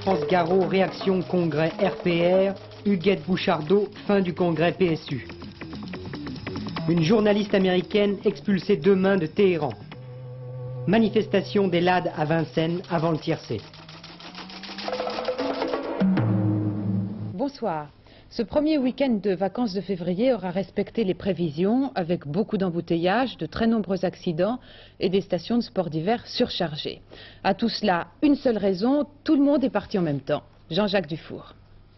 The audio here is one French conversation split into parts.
France Garot, réaction congrès RPR, Huguette Bouchardot, fin du congrès PSU. Une journaliste américaine expulsée demain de Téhéran. Manifestation des LAD à Vincennes avant le tiercé. Bonsoir. Ce premier week-end de vacances de février aura respecté les prévisions avec beaucoup d'embouteillages, de très nombreux accidents et des stations de sport d'hiver surchargées. À tout cela, une seule raison, tout le monde est parti en même temps. Jean-Jacques Dufour.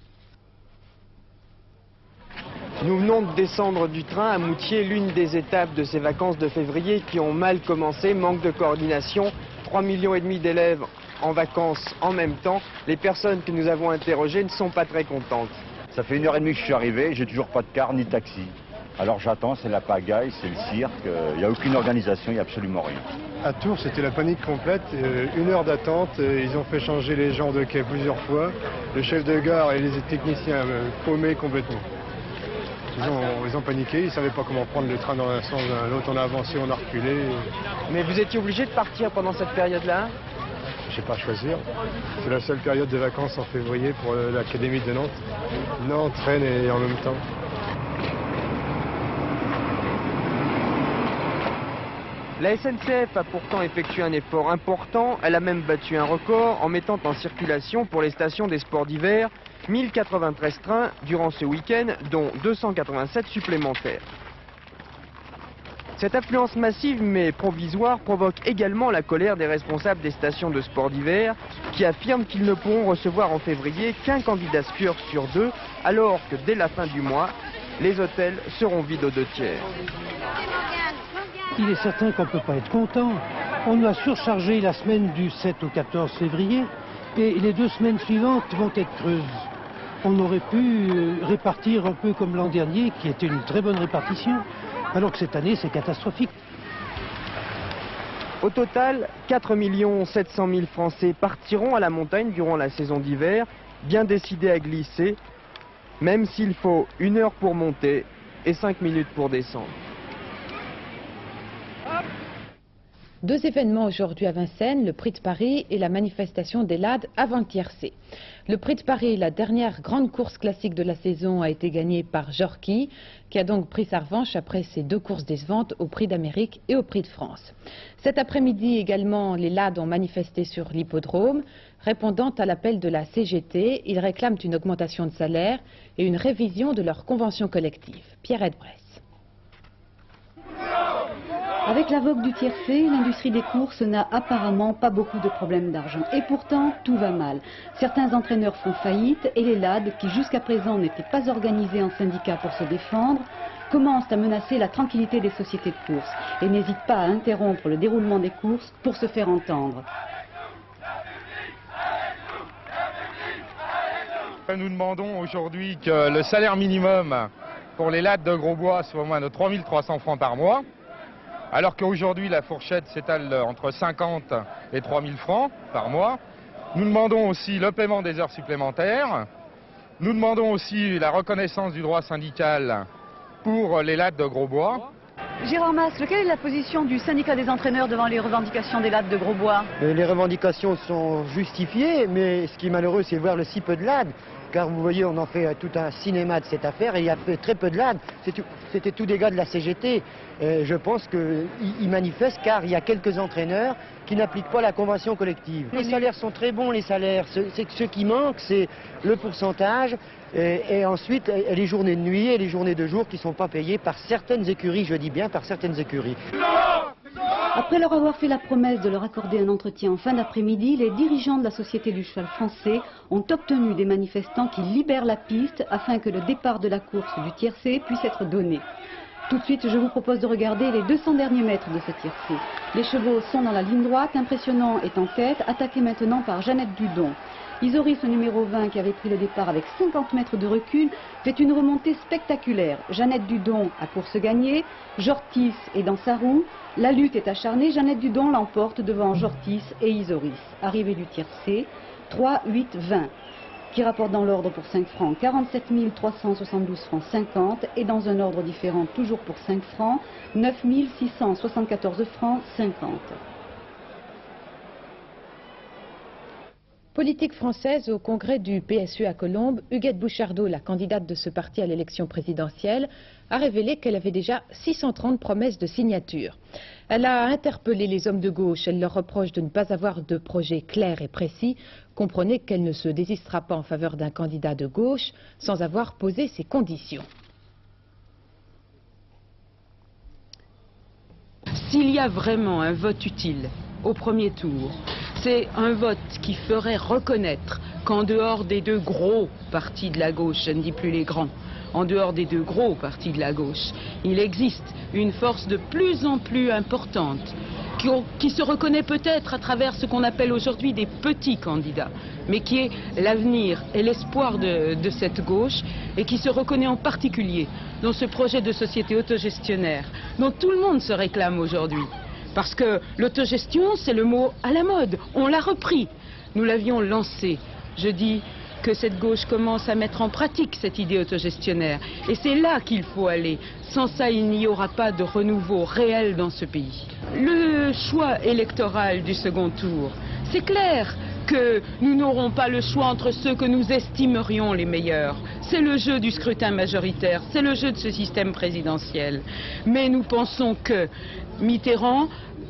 Nous venons de descendre du train à Moutier, l'une des étapes de ces vacances de février qui ont mal commencé, manque de coordination, 3,5 millions d'élèves en vacances en même temps. Les personnes que nous avons interrogées ne sont pas très contentes. Ça fait 1h30 que je suis arrivé, j'ai toujours pas de car ni de taxi. Alors j'attends, c'est la pagaille, c'est le cirque, il n'y a aucune organisation, il n'y a absolument rien. À Tours, c'était la panique complète, 1 heure d'attente, ils ont fait changer les gens de quai plusieurs fois. Le chef de gare et les techniciens paumés complètement. Ils ont paniqué, ils ne savaient pas comment prendre le train dans un sens ou dans l'autre, on a avancé, on a reculé. Mais vous étiez obligé de partir pendant cette période-là? Je ne sais pas choisir. C'est la seule période de vacances en février pour l'Académie de Nantes. Nantes, Rennes et en même temps. La SNCF a pourtant effectué un effort important. Elle a même battu un record en mettant en circulation pour les stations des sports d'hiver 1093 trains durant ce week-end, dont 287 supplémentaires. Cette affluence massive mais provisoire provoque également la colère des responsables des stations de sport d'hiver qui affirment qu'ils ne pourront recevoir en février qu'un candidat skieur sur 2 alors que dès la fin du mois, les hôtels seront vides aux 2 tiers. Il est certain qu'on ne peut pas être content. On a surchargé la semaine du 7 au 14 février et les 2 semaines suivantes vont être creuses. On aurait pu répartir un peu comme l'an dernier qui était une très bonne répartition. Alors que cette année, c'est catastrophique. Au total, 4 700 000 Français partiront à la montagne durant la saison d'hiver, bien décidés à glisser, même s'il faut 1 heure pour monter et 5 minutes pour descendre. 2 événements aujourd'hui à Vincennes, le Prix de Paris et la manifestation des LAD avant le tiercé. Le Prix de Paris, la dernière grande course classique de la saison, a été gagnée par Jorki, qui a donc pris sa revanche après ses 2 courses décevantes au Prix d'Amérique et au Prix de France. Cet après-midi également, les LAD ont manifesté sur l'hippodrome. Répondant à l'appel de la CGT, ils réclament une augmentation de salaire et une révision de leur convention collective. Pierrette Bresse. Avec la vogue du tiercé, l'industrie des courses n'a apparemment pas beaucoup de problèmes d'argent. Et pourtant, tout va mal. Certains entraîneurs font faillite et les LAD, qui jusqu'à présent n'étaient pas organisés en syndicats pour se défendre, commencent à menacer la tranquillité des sociétés de course et n'hésitent pas à interrompre le déroulement des courses pour se faire entendre. Nous demandons aujourd'hui que le salaire minimum pour les LAD de Grosbois soit au moins de 3 300 francs par mois. Alors qu'aujourd'hui la fourchette s'étale entre 50 et 3 000 francs par mois. Nous demandons aussi le paiement des heures supplémentaires. Nous demandons aussi la reconnaissance du droit syndical pour les LAD de Grosbois. Gérard Mas, quelle est la position du syndicat des entraîneurs devant les revendications des LAD de Grosbois? Les revendications sont justifiées, mais ce qui est malheureux, c'est de voir le si peu de LAD. Car vous voyez, on en fait tout un cinéma de cette affaire et il y a très peu de LAD. C'était tous des gars de la CGT. Je pense qu'ils manifestent car il y a quelques entraîneurs qui n'appliquent pas la convention collective. Les salaires sont très bons, les salaires. Ce qui manque, c'est le pourcentage et ensuite les journées de nuit et les journées de jour qui ne sont pas payées par certaines écuries, je dis bien par certaines écuries. Après leur avoir fait la promesse de leur accorder un entretien en fin d'après-midi, les dirigeants de la Société du cheval français ont obtenu des manifestants qui libèrent la piste afin que le départ de la course du tiercé puisse être donné. Tout de suite, je vous propose de regarder les 200 derniers mètres de ce tiercé. Les chevaux sont dans la ligne droite, Impressionnant est en tête, attaqué maintenant par Jeannette Dudon. Isoris, le numéro 20, qui avait pris le départ avec 50 mètres de recul, fait une remontée spectaculaire. Jeannette Dudon a course gagnée, Jortis est dans sa roue, la lutte est acharnée, Jeannette Dudon l'emporte devant Jortis et Isoris. Arrivée du tiercé, 3, 8, 20, qui rapporte dans l'ordre pour 5 francs 47 372 francs 50 et dans un ordre différent toujours pour 5 francs 9 674 francs 50. Politique française au congrès du PSU à Colombes, Huguette Bouchardot, la candidate de ce parti à l'élection présidentielle, a révélé qu'elle avait déjà 630 promesses de signature. Elle a interpellé les hommes de gauche. Elle leur reproche de ne pas avoir de projet clair et précis. Comprenez qu'elle ne se désistera pas en faveur d'un candidat de gauche sans avoir posé ses conditions. S'il y a vraiment un vote utile au premier tour, c'est un vote qui ferait reconnaître qu'en dehors des deux gros partis de la gauche, je ne dis plus les grands, en dehors des deux gros partis de la gauche, il existe une force de plus en plus importante qui se reconnaît peut-être à travers ce qu'on appelle aujourd'hui des petits candidats, mais qui est l'avenir et l'espoir de cette gauche et qui se reconnaît en particulier dans ce projet de société autogestionnaire dont tout le monde se réclame aujourd'hui. Parce que l'autogestion, c'est le mot à la mode, on l'a repris, nous l'avions lancé. Je dis que cette gauche commence à mettre en pratique cette idée autogestionnaire. Et c'est là qu'il faut aller. Sans ça, il n'y aura pas de renouveau réel dans ce pays. Le choix électoral du second tour, c'est clair que nous n'aurons pas le choix entre ceux que nous estimerions les meilleurs. C'est le jeu du scrutin majoritaire, c'est le jeu de ce système présidentiel. Mais nous pensons que Mitterrand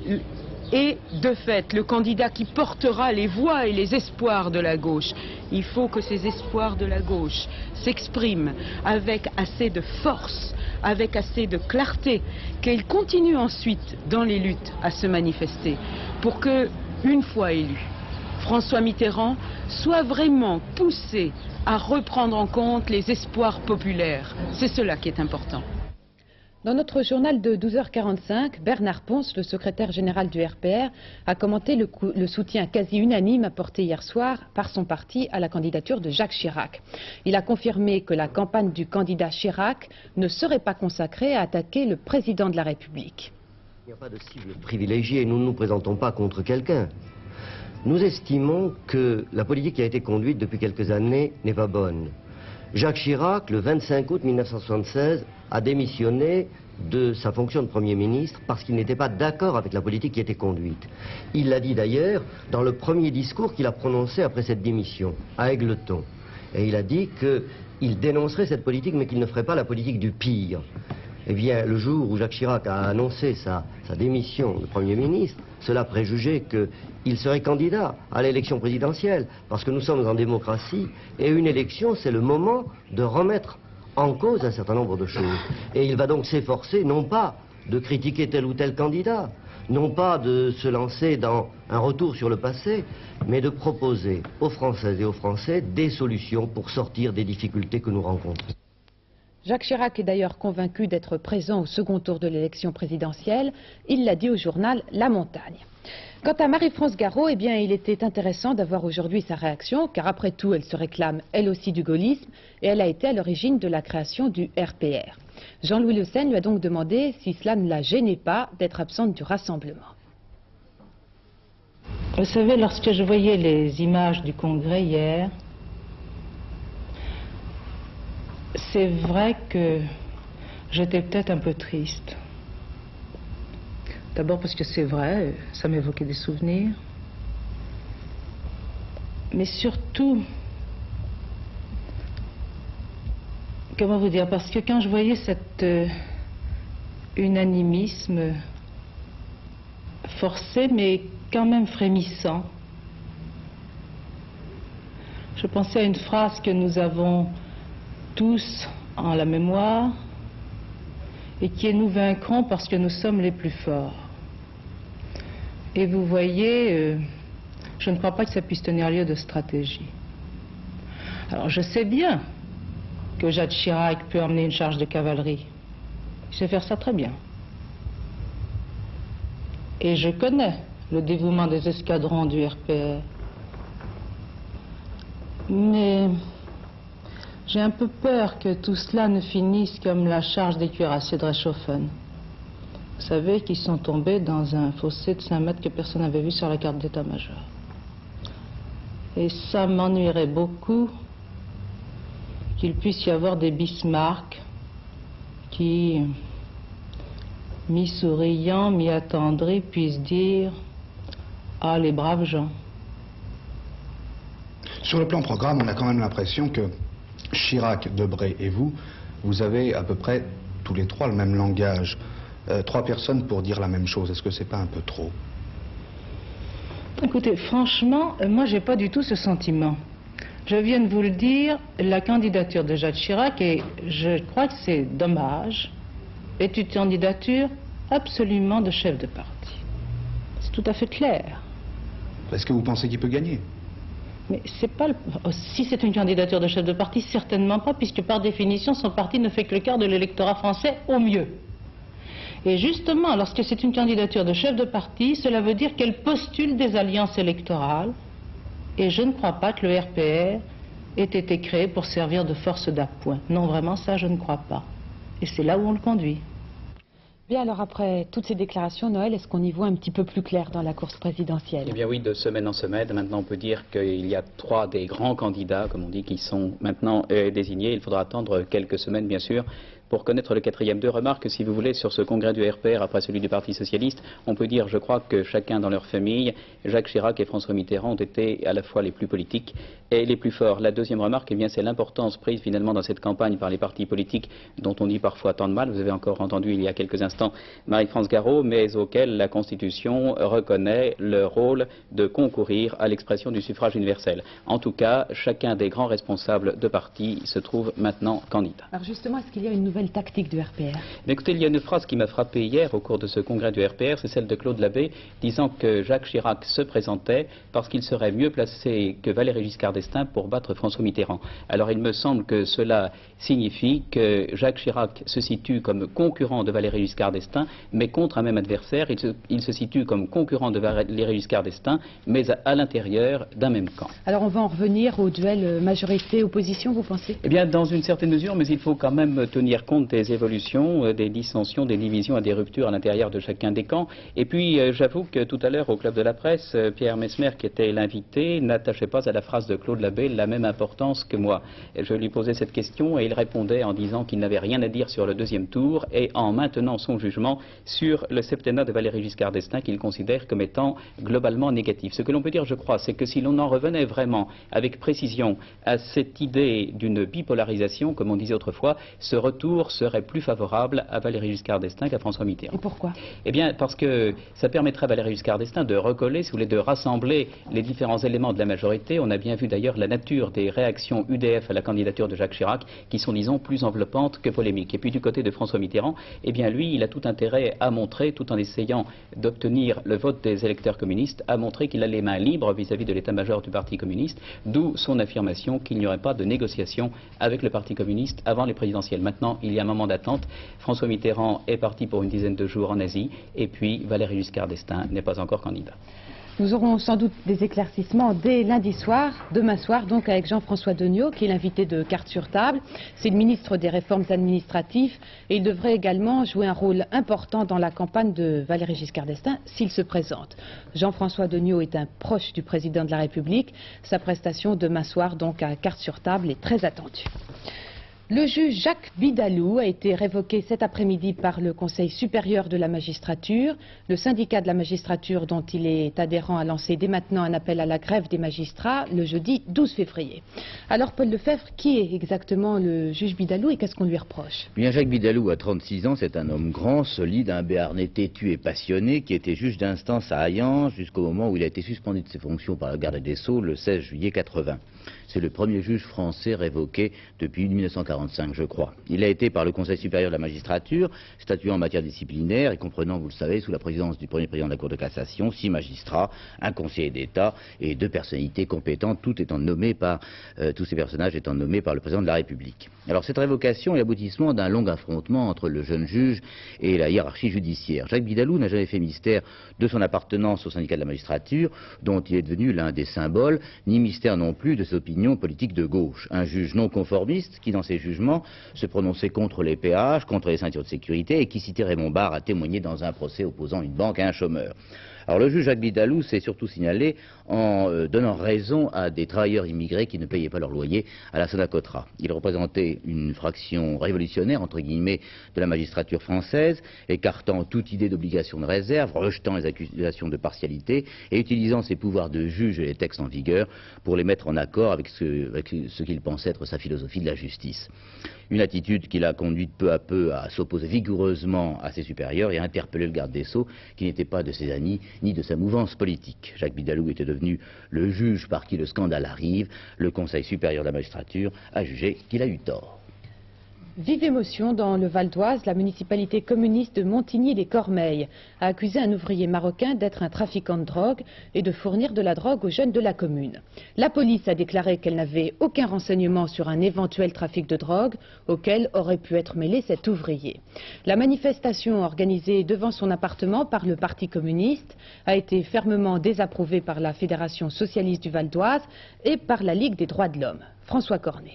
est de fait le candidat qui portera les voix et les espoirs de la gauche. Il faut que ces espoirs de la gauche s'expriment avec assez de force, avec assez de clarté, qu'ils continuent ensuite dans les luttes à se manifester pour que, une fois élu, François Mitterrand soit vraiment poussé à reprendre en compte les espoirs populaires. C'est cela qui est important. Dans notre journal de 12h45, Bernard Ponce, le secrétaire général du RPR, a commenté le soutien quasi unanime apporté hier soir par son parti à la candidature de Jacques Chirac. Il a confirmé que la campagne du candidat Chirac ne serait pas consacrée à attaquer le président de la République. Il n'y a pas de cible privilégiée, nous ne nous présentons pas contre quelqu'un. Nous estimons que la politique qui a été conduite depuis quelques années n'est pas bonne. Jacques Chirac, le 25 août 1976, a démissionné de sa fonction de Premier ministre parce qu'il n'était pas d'accord avec la politique qui était conduite. Il l'a dit d'ailleurs dans le premier discours qu'il a prononcé après cette démission, à Égletons. Et il a dit qu'il dénoncerait cette politique mais qu'il ne ferait pas la politique du pire. Eh bien, le jour où Jacques Chirac a annoncé sa démission de Premier ministre, cela préjugeait qu'il serait candidat à l'élection présidentielle, parce que nous sommes en démocratie, et une élection, c'est le moment de remettre en cause un certain nombre de choses. Et il va donc s'efforcer, non pas de critiquer tel ou tel candidat, non pas de se lancer dans un retour sur le passé, mais de proposer aux Françaises et aux Français des solutions pour sortir des difficultés que nous rencontrons. Jacques Chirac est d'ailleurs convaincu d'être présent au second tour de l'élection présidentielle. Il l'a dit au journal La Montagne. Quant à Marie-France Garot, eh bien, il était intéressant d'avoir aujourd'hui sa réaction, car après tout, elle se réclame elle aussi du gaullisme, et elle a été à l'origine de la création du RPR. Jean-Louis Le Suen lui a donc demandé si cela ne la gênait pas d'être absente du rassemblement. Vous savez, lorsque je voyais les images du congrès hier, c'est vrai que j'étais peut-être un peu triste. D'abord parce que c'est vrai, ça m'évoquait des souvenirs. Mais surtout, comment vous dire, parce que quand je voyais cet unanimisme forcé, mais quand même frémissant, je pensais à une phrase que nous avons tous en la mémoire et qui est « nous vaincrons parce que nous sommes les plus forts ». Et vous voyez, je ne crois pas que ça puisse tenir lieu de stratégie. Alors je sais bien que Jacques Chirac peut emmener une charge de cavalerie. Il sait faire ça très bien. Et je connais le dévouement des escadrons du RPR. Mais j'ai un peu peur que tout cela ne finisse comme la charge des cuirassiers de Reichshoffen. Vous savez qu'ils sont tombés dans un fossé de 5 mètres que personne n'avait vu sur la carte d'état-major. Et ça m'ennuierait beaucoup qu'il puisse y avoir des Bismarck qui, mi-souriant, mi-attendris, puissent dire « Ah, les braves gens ». Sur le plan programme, on a quand même l'impression que Chirac, Debré et vous, vous avez à peu près tous les trois le même langage. 3 personnes pour dire la même chose. Est-ce que c'est pas un peu trop? Écoutez, franchement, moi j'ai pas du tout ce sentiment. Je viens de vous le dire, la candidature de Jacques Chirac, et je crois que c'est dommage, est une candidature absolument de chef de parti. C'est tout à fait clair. Est-ce que vous pensez qu'il peut gagner? Mais c'est pas si c'est une candidature de chef de parti, certainement pas, puisque par définition, son parti ne fait que le quart de l'électorat français au mieux. Et justement, lorsque c'est une candidature de chef de parti, cela veut dire qu'elle postule des alliances électorales. Et je ne crois pas que le RPR ait été créé pour servir de force d'appoint. Non, vraiment, ça, je ne crois pas. Et c'est là où on le conduit. Bien, alors après toutes ces déclarations, Noël, est-ce qu'on y voit un petit peu plus clair dans la course présidentielle? Eh bien oui, de semaine en semaine. Maintenant, on peut dire qu'il y a 3 des grands candidats, comme on dit, qui sont maintenant désignés. Il faudra attendre quelques semaines, bien sûr, pour connaître le 4e. 2 remarques, si vous voulez, sur ce congrès du RPR après celui du Parti Socialiste. On peut dire, je crois, que chacun dans leur famille, Jacques Chirac et François Mitterrand ont été à la fois les plus politiques et les plus forts. La 2e remarque, eh bien, c'est l'importance prise finalement dans cette campagne par les partis politiques dont on dit parfois tant de mal. Vous avez encore entendu il y a quelques instants Marie-France Garot, mais auquel la Constitution reconnaît le rôle de concourir à l'expression du suffrage universel. En tout cas, chacun des grands responsables de partis se trouve maintenant candidat. Alors justement, est-ce qu'il y a une nouvelle tactique du RPR? Mais écoutez, il y a une phrase qui m'a frappé hier au cours de ce congrès du RPR, c'est celle de Claude Labbé, disant que Jacques Chirac se présentait parce qu'il serait mieux placé que Valéry Giscard d'Estaing pour battre François Mitterrand. Alors il me semble que cela signifie que Jacques Chirac se situe comme concurrent de Valéry Giscard d'Estaing, mais contre un même adversaire. Il se situe comme concurrent de Valéry Giscard d'Estaing, mais à l'intérieur d'un même camp. Alors on va en revenir au duel majorité-opposition, vous pensez? Eh bien, dans une certaine mesure, mais il faut quand même tenir compte des évolutions, des dissensions, des divisions et des ruptures à l'intérieur de chacun des camps. Et puis, j'avoue que tout à l'heure, au Club de la Presse, Pierre Messmer, qui était l'invité, n'attachait pas à la phrase de Claude Labbé la même importance que moi. Et je lui posais cette question et il répondait en disant qu'il n'avait rien à dire sur le 2e tour et en maintenant son jugement sur le septennat de Valéry Giscard d'Estaing qu'il considère comme étant globalement négatif. Ce que l'on peut dire, je crois, c'est que si l'on en revenait vraiment avec précision à cette idée d'une bipolarisation, comme on disait autrefois, ce retour serait plus favorable à Valéry Giscard d'Estaing qu'à François Mitterrand. Et pourquoi? Eh bien, parce que ça permettrait à Valéry Giscard d'Estaing de recoller, si vous voulez, de rassembler les différents éléments de la majorité. On a bien vu d'ailleurs la nature des réactions UDF à la candidature de Jacques Chirac, qui sont, disons, plus enveloppantes que polémiques. Et puis du côté de François Mitterrand, eh bien lui, il a tout intérêt à montrer, tout en essayant d'obtenir le vote des électeurs communistes, à montrer qu'il a les mains libres vis-à-vis de l'état-major du Parti communiste, d'où son affirmation qu'il n'y aurait pas de négociation avec le Parti communiste avant les présidentielles. Maintenant, il y a un moment d'attente. François Mitterrand est parti pour une dizaine de jours en Asie, et puis Valéry Giscard d'Estaing n'est pas encore candidat. Nous aurons sans doute des éclaircissements dès lundi soir, demain soir, donc avec Jean-François Deniau, qui est l'invité de Cartes sur table. C'est le ministre des Réformes administratives et il devrait également jouer un rôle important dans la campagne de Valéry Giscard d'Estaing s'il se présente. Jean-François Deniau est un proche du président de la République. Sa prestation demain soir, donc à Cartes sur table, est très attendue. Le juge Jacques Bidalou a été révoqué cet après-midi par le Conseil supérieur de la magistrature. Le syndicat de la magistrature dont il est adhérent a lancé dès maintenant un appel à la grève des magistrats le jeudi 12 février. Alors Paul Lefebvre, qui est exactement le juge Bidalou et qu'est-ce qu'on lui reproche? Bien, Jacques Bidalou a 36 ans, c'est un homme grand, solide, un Béarnais têtu et passionné qui était juge d'instance à Hayange jusqu'au moment où il a été suspendu de ses fonctions par la garde des Sceaux le 16 juillet 80. C'est le premier juge français révoqué depuis 1945, je crois. Il a été par le Conseil supérieur de la magistrature, statuant en matière disciplinaire et comprenant, vous le savez, sous la présidence du premier président de la Cour de cassation, 6 magistrats, un conseiller d'État et 2 personnalités compétentes, tous ces personnages étant nommés par le président de la République. Alors cette révocation est l'aboutissement d'un long affrontement entre le jeune juge et la hiérarchie judiciaire. Jacques Bidalou n'a jamais fait mystère de son appartenance au syndicat de la magistrature, dont il est devenu l'un des symboles, ni mystère non plus de ses opinions politiques de gauche. Un juge non conformiste qui, dans ses jugements, se prononçait contre les péages, contre les ceintures de sécurité et qui citait Raymond Barre à témoigner dans un procès opposant une banque à un chômeur. Alors le juge Jacques Bidalou s'est surtout signalé en donnant raison à des travailleurs immigrés qui ne payaient pas leur loyer à la Sonacotra. Il représentait une fraction révolutionnaire, entre guillemets, de la magistrature française, écartant toute idée d'obligation de réserve, rejetant les accusations de partialité et utilisant ses pouvoirs de juge et les textes en vigueur pour les mettre en accord avec ce qu'il pensait être sa philosophie de la justice. Une attitude qui l'a conduite peu à peu à s'opposer vigoureusement à ses supérieurs et à interpeller le garde des Sceaux, qui n'était pas de ses amis ni de sa mouvance politique. Jacques Bidalou était devenu le juge par qui le scandale arrive. Le Conseil supérieur de la magistrature a jugé qu'il a eu tort. Vive émotion dans le Val d'Oise, la municipalité communiste de Montigny-les-Cormeilles a accusé un ouvrier marocain d'être un trafiquant de drogue et de fournir de la drogue aux jeunes de la commune. La police a déclaré qu'elle n'avait aucun renseignement sur un éventuel trafic de drogue auquel aurait pu être mêlé cet ouvrier. La manifestation organisée devant son appartement par le Parti communiste a été fermement désapprouvée par la Fédération socialiste du Val d'Oise et par la Ligue des droits de l'homme. François Cornet.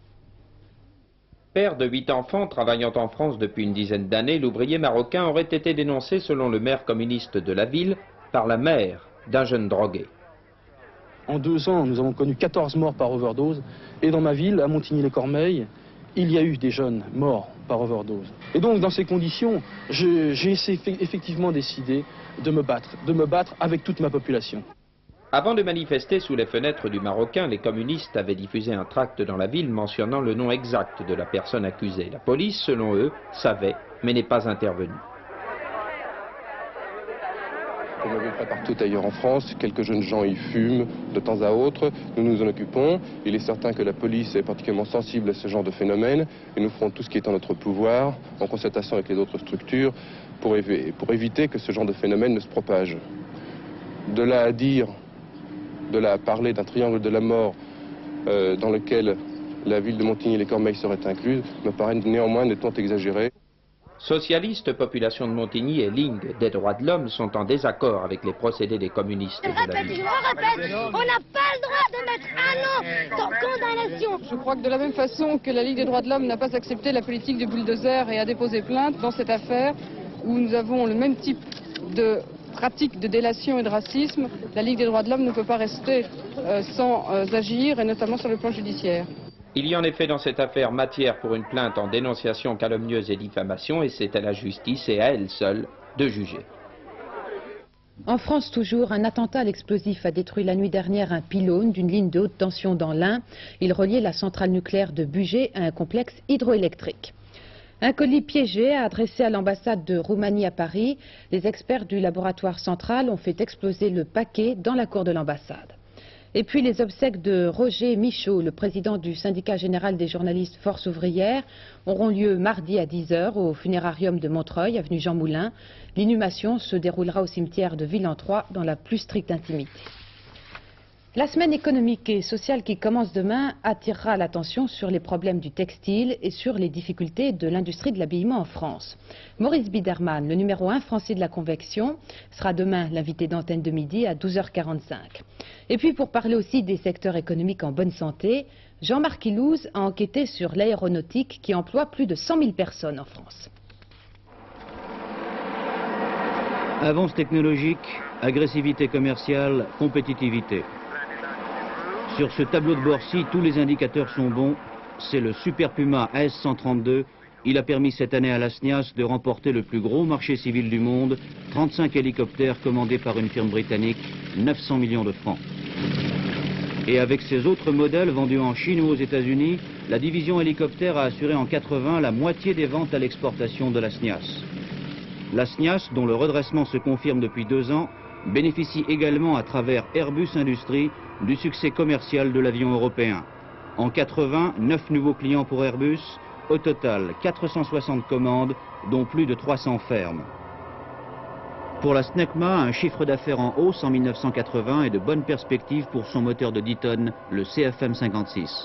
Père de 8 enfants travaillant en France depuis une dizaine d'années, l'ouvrier marocain aurait été dénoncé, selon le maire communiste de la ville, par la mère d'un jeune drogué. En 2 ans, nous avons connu 14 morts par overdose. Et dans ma ville, à Montigny-les-Cormeilles, il y a eu des jeunes morts par overdose. Et donc, dans ces conditions, j'ai effectivement décidé de me battre avec toute ma population. Avant de manifester sous les fenêtres du Marocain, les communistes avaient diffusé un tract dans la ville mentionnant le nom exact de la personne accusée. La police, selon eux, savait, mais n'est pas intervenue. Comme à peu près partout ailleurs en France, quelques jeunes gens y fument de temps à autre. Nous nous en occupons. Il est certain que la police est particulièrement sensible à ce genre de phénomène et nous ferons tout ce qui est en notre pouvoir, en concertation avec les autres structures, pour éviter que ce genre de phénomène ne se propage. De là à parler d'un triangle de la mort dans lequel la ville de Montigny-les-Cormeilles serait incluse, me paraît néanmoins nettement exagéré. Socialistes, population de Montigny et Ligue des droits de l'homme sont en désaccord avec les procédés des communistes de la ville. On n'a pas le droit de mettre un an sans condamnation. Je crois que de la même façon que la Ligue des droits de l'homme n'a pas accepté la politique du bulldozer et a déposé plainte dans cette affaire où nous avons le même type de pratique de délation et de racisme, la Ligue des droits de l'homme ne peut pas rester sans agir, et notamment sur le plan judiciaire. Il y a en effet dans cette affaire matière pour une plainte en dénonciation calomnieuse et diffamation, et c'est à la justice et à elle seule de juger. En France toujours, un attentat à l'explosif a détruit la nuit dernière un pylône d'une ligne de haute tension dans l'Ain. Il reliait la centrale nucléaire de Bugey à un complexe hydroélectrique. Un colis piégé adressé à l'ambassade de Roumanie à Paris. Les experts du laboratoire central ont fait exploser le paquet dans la cour de l'ambassade. Et puis les obsèques de Roger Michaud, le président du syndicat général des journalistes Force ouvrière, auront lieu mardi à 10 h au funérarium de Montreuil, avenue Jean Moulin. L'inhumation se déroulera au cimetière de Ville-en-Trois dans la plus stricte intimité. La semaine économique et sociale qui commence demain attirera l'attention sur les problèmes du textile et sur les difficultés de l'industrie de l'habillement en France. Maurice Biderman, le numéro 1 français de la Convection, sera demain l'invité d'Antenne de Midi à 12 h 45. Et puis pour parler aussi des secteurs économiques en bonne santé, Jean-Marc Ilouz a enquêté sur l'aéronautique qui emploie plus de 100 000 personnes en France. Avance technologique, agressivité commerciale, compétitivité. Sur ce tableau de bord-ci, tous les indicateurs sont bons. C'est le Super Puma AS132. Il a permis cette année à la SNIAS de remporter le plus gros marché civil du monde, 35 hélicoptères commandés par une firme britannique, 900 millions de francs. Et avec ses autres modèles vendus en Chine ou aux États-Unis, la division hélicoptère a assuré en 80 la moitié des ventes à l'exportation de la SNIAS. La SNIAS, dont le redressement se confirme depuis 2 ans, bénéficie également à travers Airbus Industrie du succès commercial de l'avion européen. En 80, 9 nouveaux clients pour Airbus, au total 460 commandes, dont plus de 300 fermes. Pour la SNECMA, un chiffre d'affaires en hausse en 1980 et de bonnes perspectives pour son moteur de 10 tonnes, le CFM 56.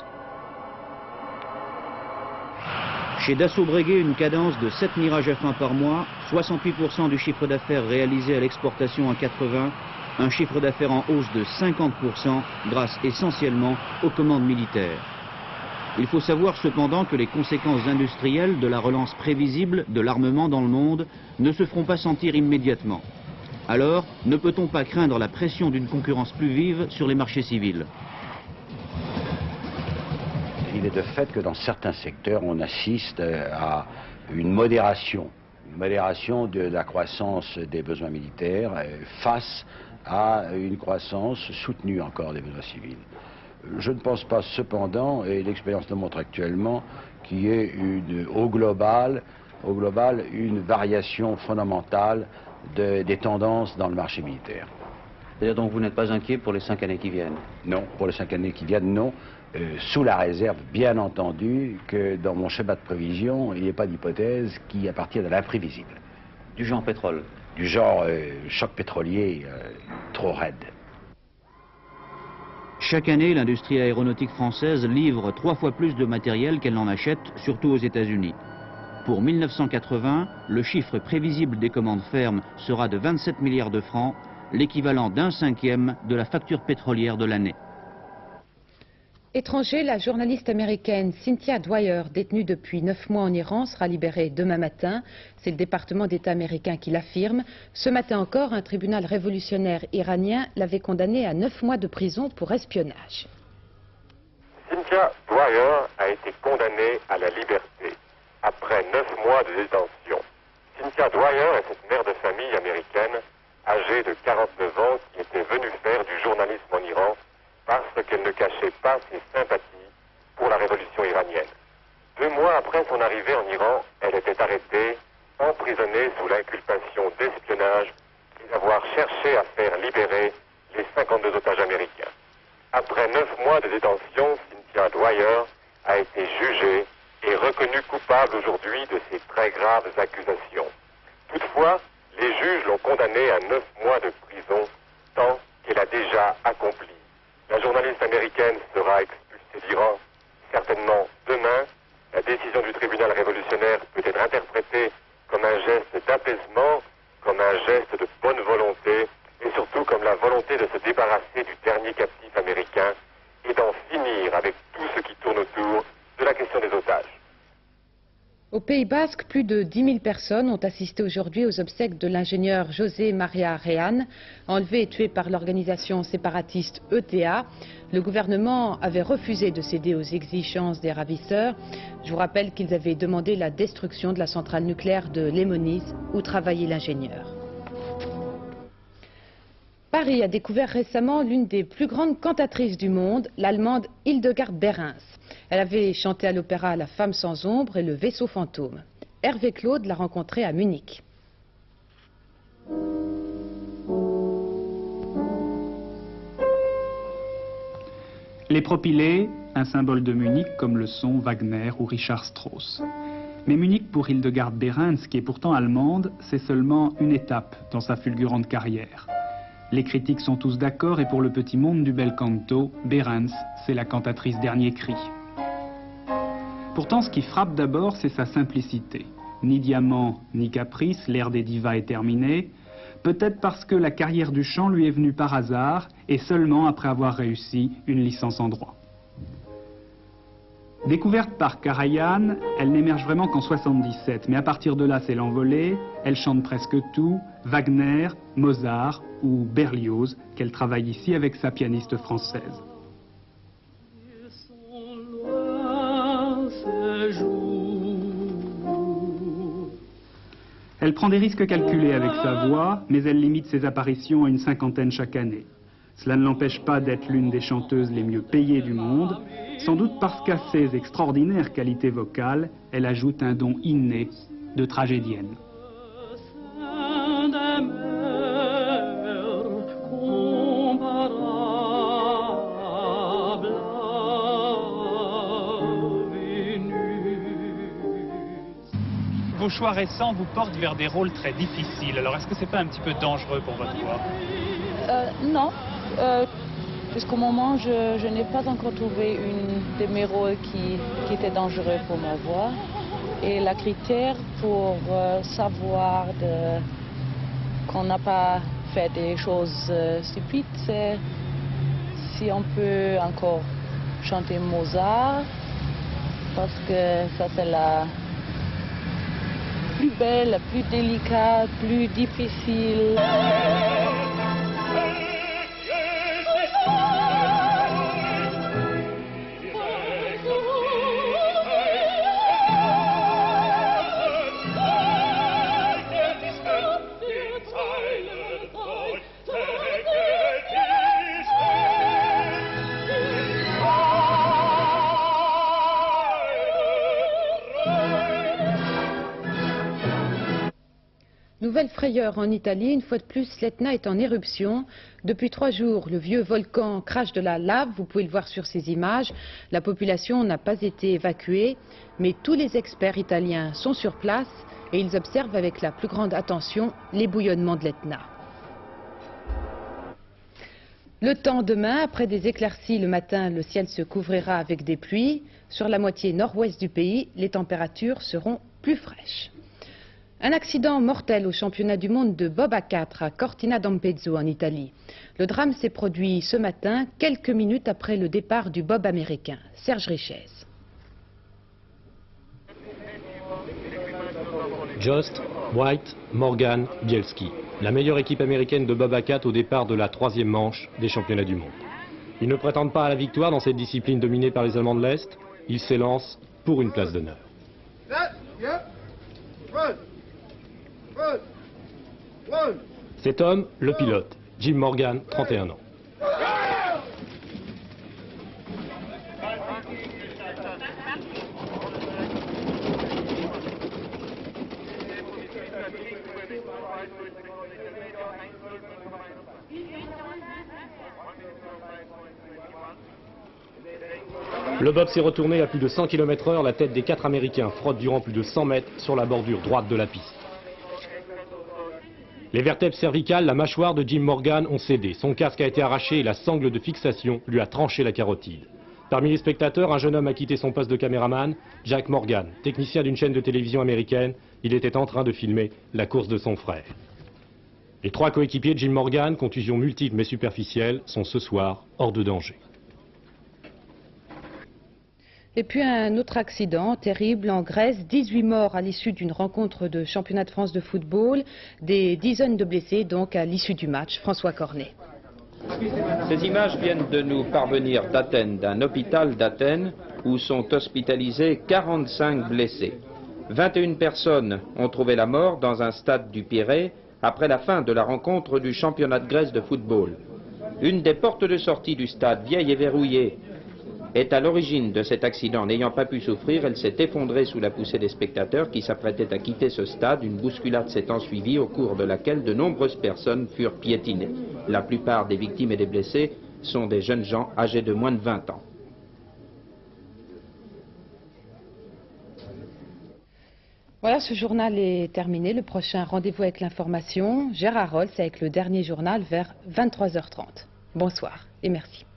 Chez Dassault Breguet, une cadence de 7 Mirage F1 par mois, 68% du chiffre d'affaires réalisé à l'exportation en 80, un chiffre d'affaires en hausse de 50% grâce essentiellement aux commandes militaires. Il faut savoir cependant que les conséquences industrielles de la relance prévisible de l'armement dans le monde ne se feront pas sentir immédiatement. Alors, ne peut-on pas craindre la pression d'une concurrence plus vive sur les marchés civils? Il est de fait que dans certains secteurs, on assiste à une modération de la croissance des besoins militaires face à une croissance soutenue encore des besoins civils. Je ne pense pas cependant, et l'expérience le montre actuellement, qu'il y ait au global une variation fondamentale des tendances dans le marché militaire. C'est-à-dire donc vous n'êtes pas inquiet pour les 5 années qui viennent? Non, pour les 5 années qui viennent, non. Sous la réserve, bien entendu, que dans mon schéma de prévision, il n'y ait pas d'hypothèse qui appartienne à l'imprévisible. Du genre pétrole? Du genre choc pétrolier trop raide. Chaque année, l'industrie aéronautique française livre 3 fois plus de matériel qu'elle n'en achète, surtout aux États-Unis. Pour 1980, le chiffre prévisible des commandes fermes sera de 27 milliards de francs, l'équivalent d'1/5 de la facture pétrolière de l'année. Étranger, la journaliste américaine Cynthia Dwyer, détenue depuis 9 mois en Iran, sera libérée demain matin. C'est le département d'État américain qui l'affirme. Ce matin encore, un tribunal révolutionnaire iranien l'avait condamnée à 9 mois de prison pour espionnage. Cynthia Dwyer a été condamnée à la liberté après 9 mois de détention. Cynthia Dwyer est cette mère de famille américaine âgée de 49 ans qui était venue faire du journalisme en Iran parce qu'elle ne cachait pas ses sympathies pour la révolution iranienne. 2 mois après son arrivée en Iran, elle était arrêtée, emprisonnée sous l'inculpation d'espionnage et d'avoir cherché à faire libérer les 52 otages américains. Après 9 mois de détention, Cynthia Dwyer a été jugée et reconnue coupable aujourd'hui de ces très graves accusations. Toutefois, les juges l'ont condamnée à 9 mois de prison, temps qu'elle a déjà accompli. La journaliste américaine sera expulsée d'Iran certainement demain. La décision du tribunal révolutionnaire peut être interprétée comme un geste d'apaisement, comme un geste de bonne volonté et surtout comme la volonté de se débarrasser du dernier captif américain et d'en finir avec tout ce qui tourne autour de la question des otages. Au Pays Basque, plus de 10 000 personnes ont assisté aujourd'hui aux obsèques de l'ingénieur José Maria Rean, enlevé et tué par l'organisation séparatiste ETA. Le gouvernement avait refusé de céder aux exigences des ravisseurs. Je vous rappelle qu'ils avaient demandé la destruction de la centrale nucléaire de Lemoniz, où travaillait l'ingénieur. Paris a découvert récemment l'une des plus grandes cantatrices du monde, l'Allemande Hildegard Behrens. Elle avait chanté à l'opéra La Femme sans ombre et Le Vaisseau fantôme. Hervé Claude l'a rencontrée à Munich. Les propylées, un symbole de Munich comme le sont Wagner ou Richard Strauss. Mais Munich pour Hildegard Behrens, qui est pourtant allemande, c'est seulement une étape dans sa fulgurante carrière. Les critiques sont tous d'accord et pour le petit monde du bel canto, Behrens, c'est la cantatrice dernier cri. Pourtant, ce qui frappe d'abord, c'est sa simplicité. Ni diamant, ni caprice, l'ère des divas est terminée. Peut-être parce que la carrière du chant lui est venue par hasard et seulement après avoir réussi une licence en droit. Découverte par Karajan, elle n'émerge vraiment qu'en 77, mais à partir de là, c'est l'envolée. Elle chante presque tout, Wagner, Mozart ou Berlioz, qu'elle travaille ici avec sa pianiste française. Elle prend des risques calculés avec sa voix, mais elle limite ses apparitions à une 50aine chaque année. Cela ne l'empêche pas d'être l'une des chanteuses les mieux payées du monde, sans doute parce qu'à ses extraordinaires qualités vocales, elle ajoute un don inné de tragédienne. Vos choix récents vous portent vers des rôles très difficiles. Alors est-ce que c'est pas un petit peu dangereux pour votre voix? Non. Jusqu'au moment, je n'ai pas encore trouvé une de mes rôles qui était dangereux pour ma voix. Et le critère pour savoir qu'on n'a pas fait des choses stupides, c'est si on peut encore chanter Mozart, parce que ça c'est plus belle, la plus délicate, plus difficile. Nouvelle frayeur en Italie, une fois de plus, l'Etna est en éruption. Depuis 3 jours, le vieux volcan crache de la lave, vous pouvez le voir sur ces images. La population n'a pas été évacuée, mais tous les experts italiens sont sur place et ils observent avec la plus grande attention les bouillonnements de l'Etna. Le temps demain, après des éclaircies le matin, le ciel se couvrira avec des pluies. Sur la moitié nord-ouest du pays, les températures seront plus fraîches. Un accident mortel au championnat du monde de bob à 4 à Cortina d'Ampezzo en Italie. Le drame s'est produit ce matin, quelques minutes après le départ du bob américain. Serge Richez. Jost, White, Morgan, Bielski. La meilleure équipe américaine de bob à 4 au départ de la 3e manche des championnats du monde. Ils ne prétendent pas à la victoire dans cette discipline dominée par les Allemands de l'Est. Ils s'élancent pour une place d'honneur. Cet homme, le pilote, Jim Morgan, 31 ans. Le bob s'est retourné à plus de 100 km/h, la tête des 4 Américains frotte durant plus de 100 mètres sur la bordure droite de la piste. Les vertèbres cervicales, la mâchoire de Jim Morgan ont cédé. Son casque a été arraché et la sangle de fixation lui a tranché la carotide. Parmi les spectateurs, un jeune homme a quitté son poste de caméraman, Jack Morgan, technicien d'une chaîne de télévision américaine. Il était en train de filmer la course de son frère. Les 3 coéquipiers de Jim Morgan, contusions multiples mais superficielles, sont ce soir hors de danger. Et puis un autre accident terrible en Grèce, 18 morts à l'issue d'une rencontre de championnat de France de football, des dizaines de blessés donc à l'issue du match. François Cornet. Ces images viennent de nous parvenir d'Athènes, d'un hôpital d'Athènes où sont hospitalisés 45 blessés. 21 personnes ont trouvé la mort dans un stade du Pirée après la fin de la rencontre du championnat de Grèce de football. Une des portes de sortie du stade, vieille et verrouillée, est à l'origine de cet accident. N'ayant pas pu souffrir, elle s'est effondrée sous la poussée des spectateurs qui s'apprêtaient à quitter ce stade. Une bousculade s'est ensuivie au cours de laquelle de nombreuses personnes furent piétinées. La plupart des victimes et des blessés sont des jeunes gens âgés de moins de 20 ans. Voilà, ce journal est terminé. Le prochain rendez-vous avec l'information, Gérard Rolls avec le dernier journal vers 23h30. Bonsoir et merci.